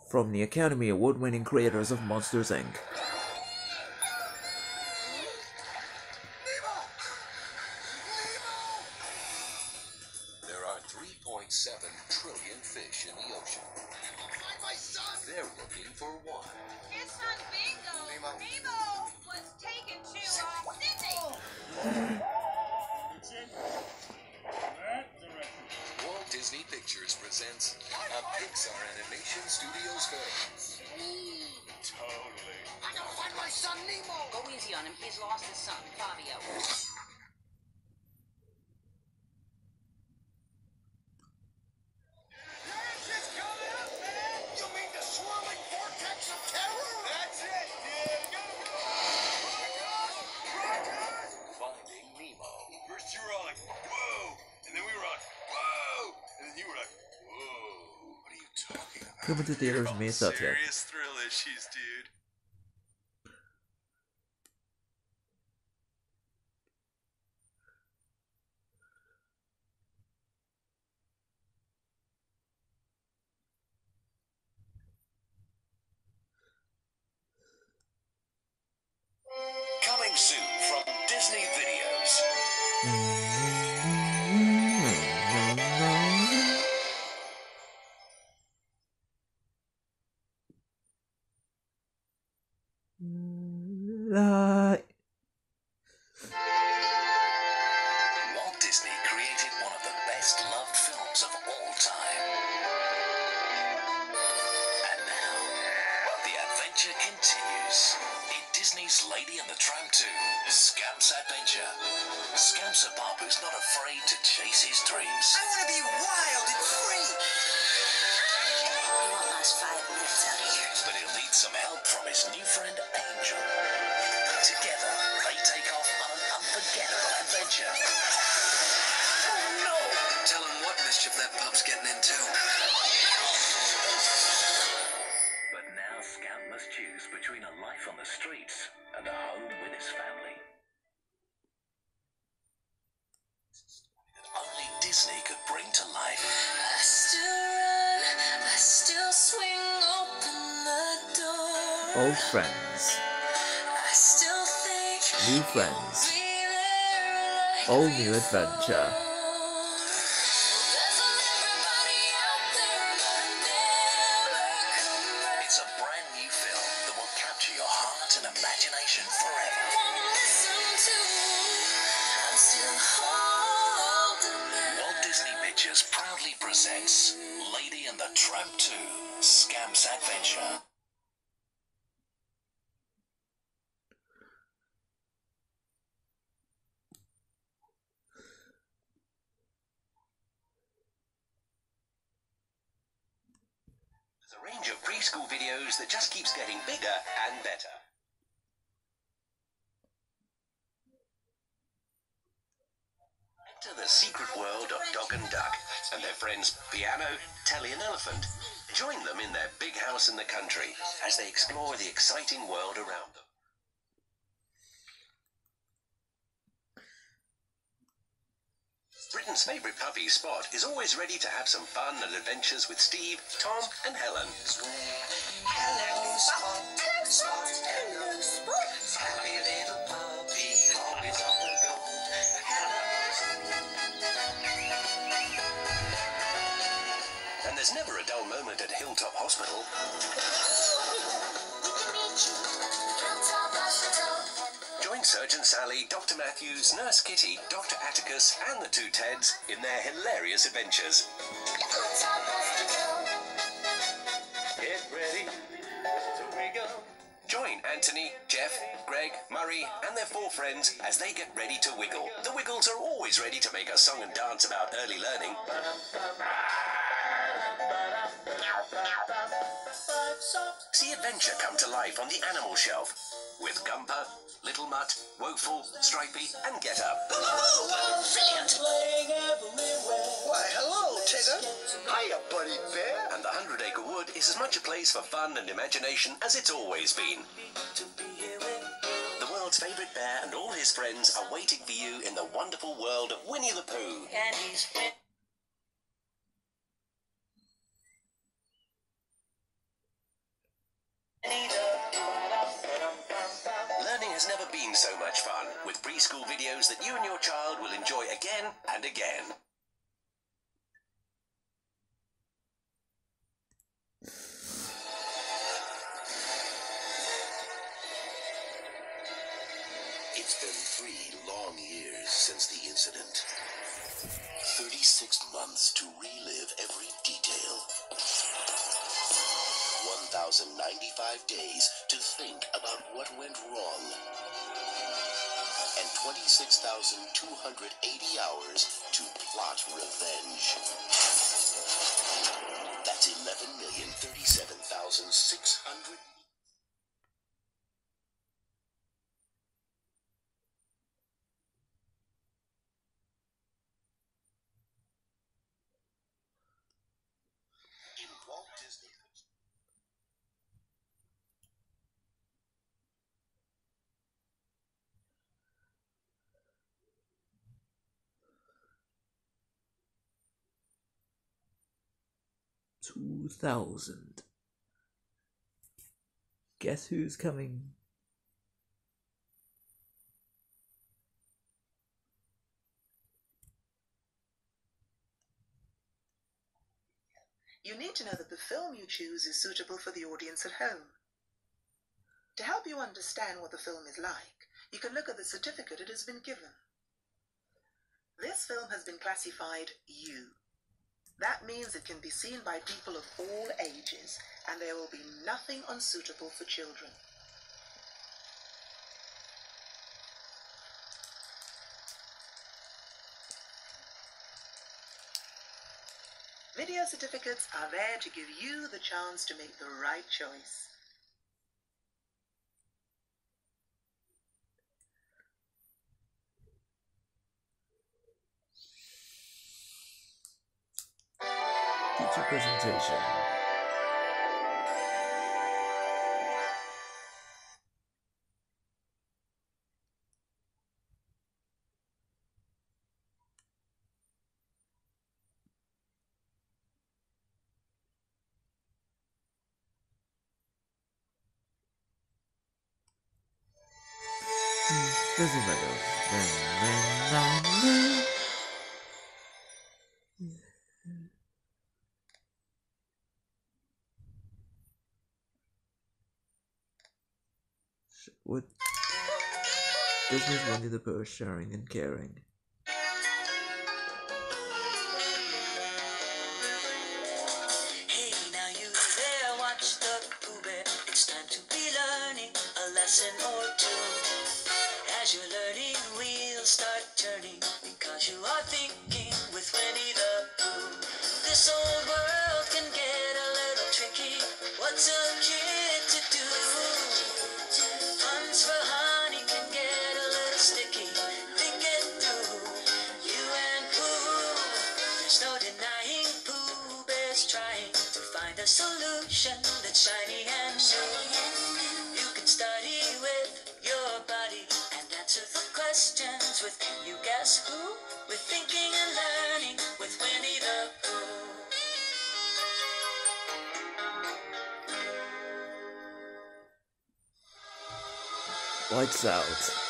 from the Academy Award-winning creators of Monsters, Inc. There are 3.7 trillion fish in the ocean. Find my son! They're looking for one. His son Bingo! Nemo was taken to Sydney! Walt Disney Pictures presents a Pixar Animation Studios film. Totally. I gotta find my son Nemo! Go easy on him. He's lost his son, Fabio. You mean the swirling vortex of terror? That's it, dude! Rogers! Finding Nemo. First you were all like, whoa! And then we were like, whoa! And then you were like, whoa! What are you talking about? Coming to theaters May 30th. Serious thrill issues, dude. Coming soon from Disney Videos. Walt Disney created one of the best loved films of all time. And now, the adventure continues in Disney's Lady and the Tramp 2, Scamp's Adventure. Scamp's a pup who's not afraid to chase his dreams. I want to be wild and free! You won't last 5 minutes out here. But he'll need some help from his new friend Angel. Together, they take off on an unforgettable adventure. Oh no! Tell him what mischief that pup's getting into. But now Scamp must choose between a life on the streets and a home with his family. That only Disney could bring to life. I still run, I still swing open the door. Old friends, I still think new friends, be there like all new adventure. there's everybody out there, but I never come back. It's a brand new film that will capture your heart and imagination forever. Wanna listen to, I'm still holding back. Walt Disney Pictures proudly presents Lady and the Tramp 2, Scamp's Adventure. There's a range of preschool videos that just keeps getting bigger and better. Enter the secret world of Dog and Duck and their friends Piano, Telly and Elephant. Join them in their big house in the country as they explore the exciting world around them. Britain's favourite puppy, Spot, is always ready to have some fun and adventures with Steve, Tom and Helen. Hello, Spot. Hello, Spot. Hello, Spot. Happy little puppy, always on the go. And there's never a dull moment at Hilltop Hospital. Join Surgeon Sally, Dr. Matthews, Nurse Kitty, Dr. Atticus and the two Teds in their hilarious adventures. Get ready, so we go. Join Anthony, Jeff, Greg, Murray and their 4 friends as they get ready to wiggle. The Wiggles are always ready to make a song and dance about early learning. See adventure come to life on the animal shelf with Gumper, Little Mutt, Woeful, Stripey and Get Up. Brilliant! Why, hello, Tigger. Hiya, Buddy Bear. And the 100 Acre Wood is as much a place for fun and imagination as it's always been. The world's favourite bear and all his friends are waiting for you in the wonderful world of Winnie the Pooh. And he's has never been so much fun, with preschool videos that you and your child will enjoy again and again. It's been 3 long years since the incident. 36 months to relive every detail. 1,095 days to think about what went wrong. And 26,280 hours to plot revenge. That's 11,037,600. In Walt Disney. $2,000. Guess who's coming? You need to know that the film you choose is suitable for the audience at home. To help you understand what the film is like, you can look at the certificate it has been given. This film has been classified U. That means it can be seen by people of all ages, and there will be nothing unsuitable for children. Video certificates are there to give you the chance to make the right choice. Teacher presentation. Doesn't matter. What? Disney's Winnie the Pooh, sharing and caring. Hey, now you there, watch the Pooh Bear. It's time to be learning a lesson or two. As you're learning, wheels start turning because you are thinking with Winnie the Pooh. This old world can get a little tricky. What's a kid to do? Funds for honey can get a little sticky. Think it through, you and Pooh. There's no denying Pooh Bear's trying to find a solution that's shiny and new. You can study with your body and answer the questions with Can You Guess Who? With thinking and learning with Winnie the Pooh. Lights out.